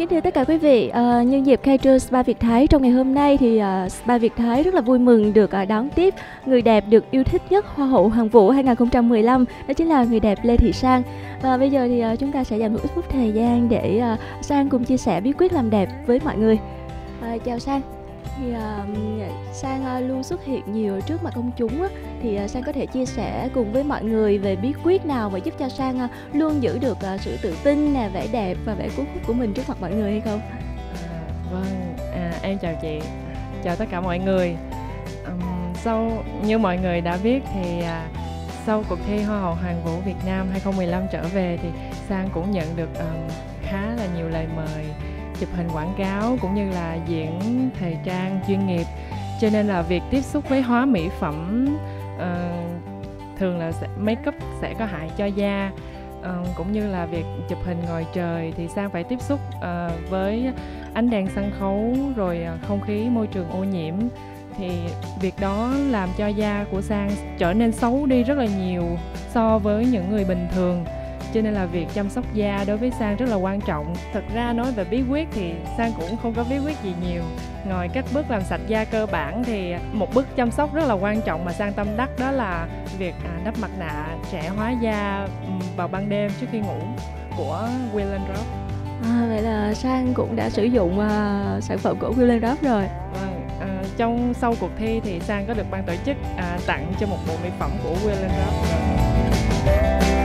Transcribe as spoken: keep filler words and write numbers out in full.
Kính thưa tất cả quý vị, uh, nhân dịp khai trương Spa Việt Thái trong ngày hôm nay thì uh, Spa Việt Thái rất là vui mừng được uh, đón tiếp người đẹp được yêu thích nhất Hoa hậu Hoàng vũ hai không một lăm, đó chính là người đẹp Lê Thị Sang. Và bây giờ thì uh, chúng ta sẽ dành một ít phút thời gian để uh, Sang cùng chia sẻ bí quyết làm đẹp với mọi người. Uh, chào Sang. Thì uh, Sang uh, luôn xuất hiện nhiều trước mặt công chúng á, thì uh, Sang có thể chia sẻ cùng với mọi người về bí quyết nào mà giúp cho Sang uh, luôn giữ được uh, sự tự tin nè, vẻ đẹp và vẻ cuốn hút của mình trước mặt mọi người hay không? À, vâng, à, em chào chị, chào tất cả mọi người. Um, sau như mọi người đã biết thì uh, sau cuộc thi Hoa hậu Hoàng vũ Việt Nam hai không một lăm trở về thì Sang cũng nhận được um, khá là nhiều lời mời chụp hình quảng cáo cũng như là diễn thời trang chuyên nghiệp, cho nên là việc tiếp xúc với hóa mỹ phẩm uh, thường là sẽ, make up sẽ có hại cho da, uh, cũng như là việc chụp hình ngoài trời thì Sang phải tiếp xúc uh, với ánh đèn sân khấu rồi uh, không khí môi trường ô nhiễm, thì việc đó làm cho da của Sang trở nên xấu đi rất là nhiều so với những người bình thường. Cho nên là việc chăm sóc da đối với Sang rất là quan trọng. Thật ra nói về bí quyết thì Sang cũng không có bí quyết gì nhiều. Ngoài các bước làm sạch da cơ bản thì một bước chăm sóc rất là quan trọng mà Sang tâm đắc đó là việc à, đắp mặt nạ trẻ hóa da vào ban đêm trước khi ngủ của Will and Rock. À, vậy là Sang cũng đã sử dụng uh, sản phẩm của Will and Rock rồi. Vâng, à, trong sau cuộc thi thì Sang có được ban tổ chức à, tặng cho một bộ mỹ phẩm của Will and Rock rồi.